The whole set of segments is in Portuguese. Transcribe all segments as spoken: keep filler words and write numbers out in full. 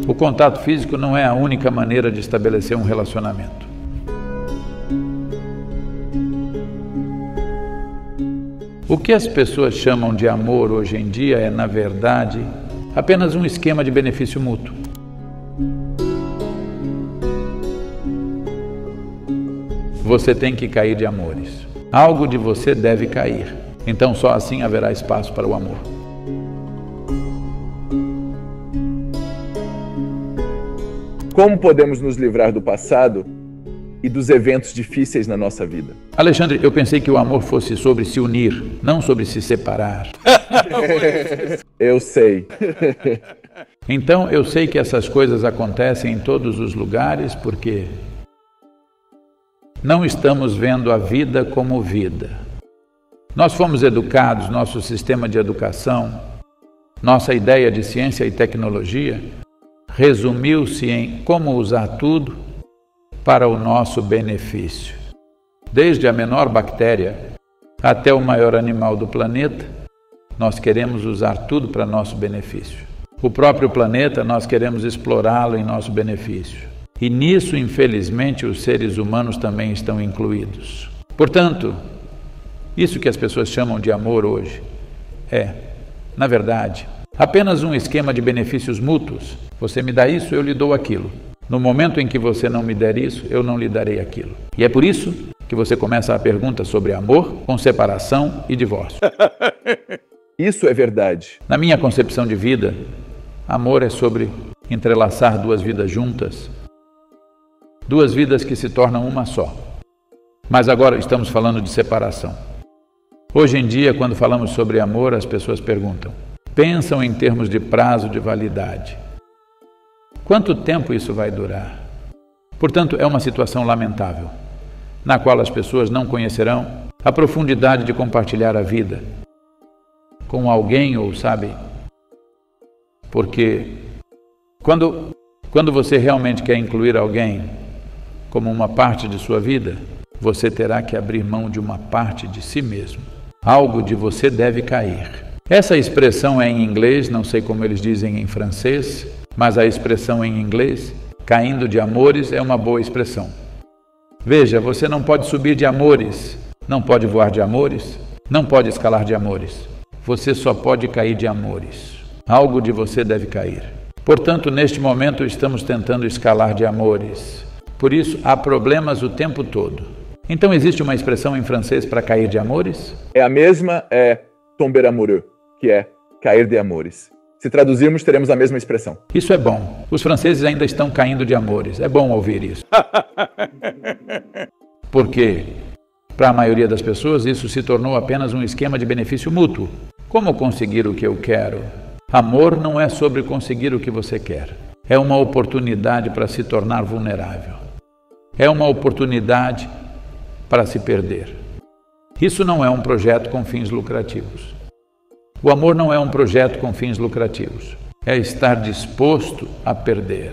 O contato físico não é a única maneira de estabelecer um relacionamento. O que as pessoas chamam de amor hoje em dia é, na verdade, apenas um esquema de benefício mútuo. Você tem que cair de amores. Algo de você deve cair. Então só assim haverá espaço para o amor. Como podemos nos livrar do passado e dos eventos difíceis na nossa vida? Alexandre, eu pensei que o amor fosse sobre se unir, não sobre se separar. Eu sei. Então eu sei que essas coisas acontecem em todos os lugares porque não estamos vendo a vida como vida. Nós fomos educados, nosso sistema de educação, nossa ideia de ciência e tecnologia resumiu-se em como usar tudo para o nosso benefício. Desde a menor bactéria até o maior animal do planeta, nós queremos usar tudo para nosso benefício. O próprio planeta, nós queremos explorá-lo em nosso benefício. E nisso, infelizmente, os seres humanos também estão incluídos. Portanto, isso que as pessoas chamam de amor hoje é, na verdade, apenas um esquema de benefícios mútuos. Você me dá isso, eu lhe dou aquilo. No momento em que você não me der isso, eu não lhe darei aquilo. E é por isso que você começa a pergunta sobre amor, com separação e divórcio. Isso é verdade. Na minha concepção de vida, amor é sobre entrelaçar duas vidas juntas, duas vidas que se tornam uma só. Mas agora estamos falando de separação. Hoje em dia, quando falamos sobre amor, as pessoas perguntam, pensam em termos de prazo de validade. Quanto tempo isso vai durar? Portanto, é uma situação lamentável, na qual as pessoas não conhecerão a profundidade de compartilhar a vida com alguém, ou sabe, porque quando, quando você realmente quer incluir alguém como uma parte de sua vida, você terá que abrir mão de uma parte de si mesmo. Algo de você deve cair. Essa expressão é em inglês, não sei como eles dizem em francês, mas a expressão em inglês, caindo de amores, é uma boa expressão. Veja, você não pode subir de amores, não pode voar de amores, não pode escalar de amores. Você só pode cair de amores. Algo de você deve cair. Portanto, neste momento estamos tentando escalar de amores. Por isso, há problemas o tempo todo. Então, existe uma expressão em francês para cair de amores? É a mesma, é tomber amoureux, que é cair de amores. Se traduzirmos, teremos a mesma expressão. Isso é bom. Os franceses ainda estão caindo de amores. É bom ouvir isso. Porque, para a maioria das pessoas, isso se tornou apenas um esquema de benefício mútuo. Como conseguir o que eu quero? Amor não é sobre conseguir o que você quer. É uma oportunidade para se tornar vulnerável. É uma oportunidade para se perder. Isso não é um projeto com fins lucrativos. O amor não é um projeto com fins lucrativos. É estar disposto a perder.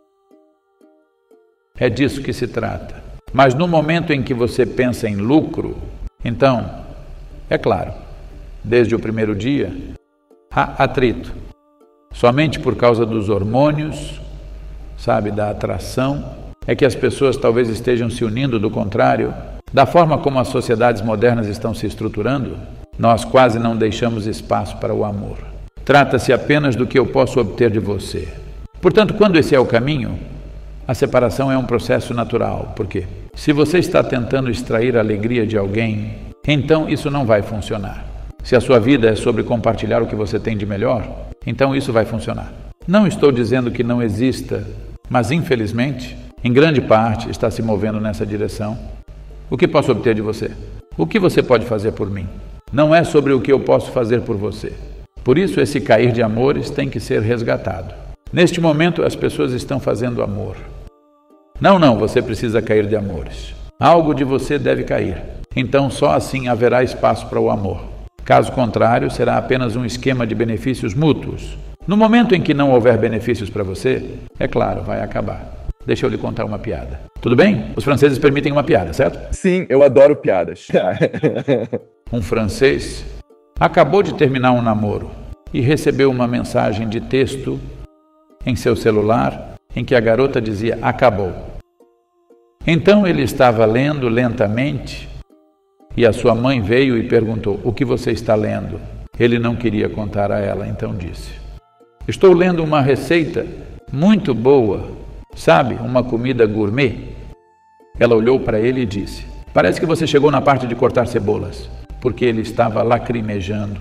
É disso que se trata. Mas no momento em que você pensa em lucro, então, é claro, desde o primeiro dia, há atrito. Somente por causa dos hormônios, sabe, da atração, é que as pessoas talvez estejam se unindo. Do contrário, da forma como as sociedades modernas estão se estruturando, nós quase não deixamos espaço para o amor. Trata-se apenas do que eu posso obter de você. Portanto, quando esse é o caminho, a separação é um processo natural. Por quê? Se você está tentando extrair a alegria de alguém, então isso não vai funcionar. Se a sua vida é sobre compartilhar o que você tem de melhor, então isso vai funcionar. Não estou dizendo que não exista, mas infelizmente, em grande parte, está se movendo nessa direção. O que posso obter de você? O que você pode fazer por mim? Não é sobre o que eu posso fazer por você. Por isso, esse cair de amores tem que ser resgatado. Neste momento, as pessoas estão fazendo amor. Não, não, você precisa cair de amores. Algo de você deve cair. Então, só assim haverá espaço para o amor. Caso contrário, será apenas um esquema de benefícios mútuos. No momento em que não houver benefícios para você, é claro, vai acabar. Deixa eu lhe contar uma piada. Tudo bem? Os franceses permitem uma piada, certo? Sim, eu adoro piadas. Um francês acabou de terminar um namoro e recebeu uma mensagem de texto em seu celular em que a garota dizia acabou. Então ele estava lendo lentamente e a sua mãe veio e perguntou: o que você está lendo? Ele não queria contar a ela, então disse: estou lendo uma receita muito boa, sabe, uma comida gourmet. Ela olhou para ele e disse: parece que você chegou na parte de cortar cebolas, porque ele estava lacrimejando.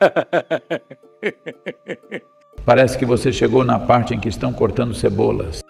Parece que você chegou na parte em que estão cortando cebolas.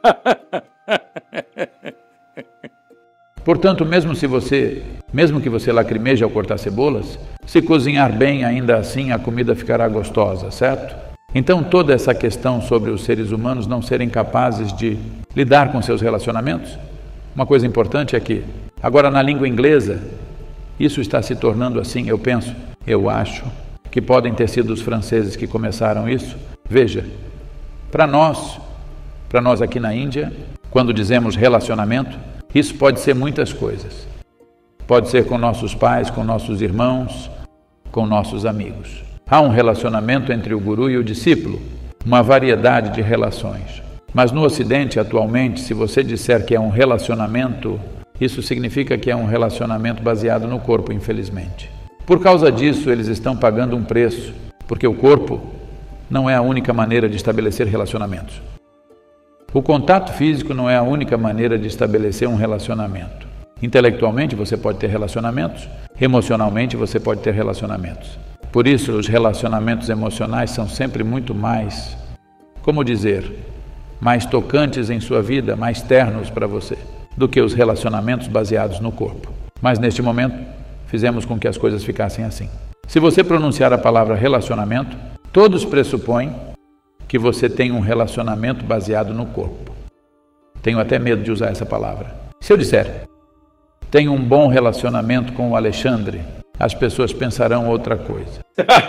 Portanto, mesmo se você, mesmo que você lacrimeje ao cortar cebolas, se cozinhar bem, ainda assim a comida ficará gostosa, certo? Então, toda essa questão sobre os seres humanos não serem capazes de lidar com seus relacionamentos, uma coisa importante é que, agora na língua inglesa, isso está se tornando assim, eu penso, eu acho, que podem ter sido os franceses que começaram isso. Veja, para nós, para nós aqui na Índia, quando dizemos relacionamento, isso pode ser muitas coisas. Pode ser com nossos pais, com nossos irmãos, com nossos amigos. Há um relacionamento entre o guru e o discípulo, uma variedade de relações. Mas no Ocidente, atualmente, se você disser que é um relacionamento, isso significa que é um relacionamento baseado no corpo, infelizmente. Por causa disso, eles estão pagando um preço, porque o corpo não é a única maneira de estabelecer relacionamentos. O contato físico não é a única maneira de estabelecer um relacionamento. Intelectualmente você pode ter relacionamentos, emocionalmente você pode ter relacionamentos. Por isso, os relacionamentos emocionais são sempre muito mais, como dizer, mais tocantes em sua vida, mais ternos para você, do que os relacionamentos baseados no corpo. Mas neste momento, fizemos com que as coisas ficassem assim. Se você pronunciar a palavra relacionamento, todos pressupõem que você tem um relacionamento baseado no corpo. Tenho até medo de usar essa palavra. Se eu disser, tenho um bom relacionamento com o Alexandre, as pessoas pensarão outra coisa.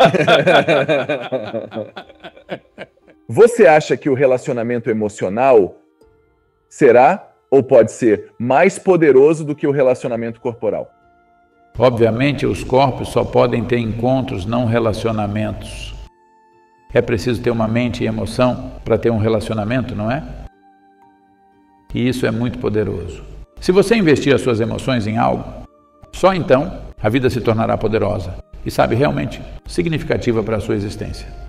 Você acha que o relacionamento emocional será ou pode ser mais poderoso do que o relacionamento corporal? Obviamente, os corpos só podem ter encontros, não relacionamentos. É preciso ter uma mente e emoção para ter um relacionamento, não é? E isso é muito poderoso. Se você investir as suas emoções em algo, só então a vida se tornará poderosa e, sabe, realmente significativa para a sua existência.